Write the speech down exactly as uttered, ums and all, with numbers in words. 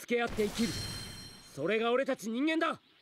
助け合って生きる。それが俺たち人間だ。